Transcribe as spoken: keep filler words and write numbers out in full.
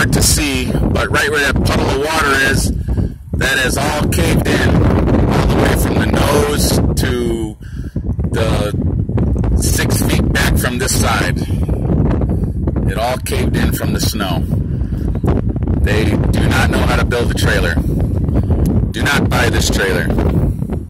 hard to see, but right where that puddle of water is, that is all caved in, all the way from the nose to the six feet back from this side. It all caved in from the snow. They do not know how to build a trailer. Do not buy this trailer.